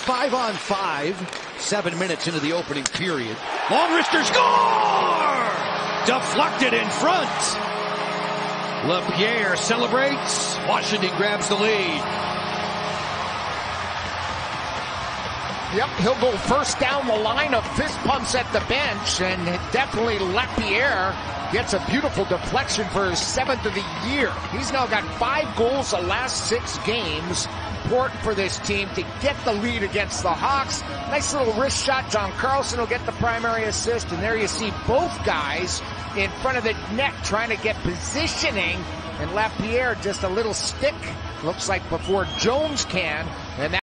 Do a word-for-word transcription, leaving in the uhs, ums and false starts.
five on five, seven minutes into the opening period. Long wrister score! Deflected in front. LaPierre celebrates. Washington grabs the lead. Yep, he'll go first down the line of fist pumps at the bench, and definitely LaPierre gets a beautiful deflection for his seventh of the year. He's now got five goals the last six games. Important for this team to get the lead against the Hawks. Nice little wrist shot. John Carlson will get the primary assist, and there you see both guys in front of the net trying to get positioning, and LaPierre just a little stick, looks like before Jones can, and that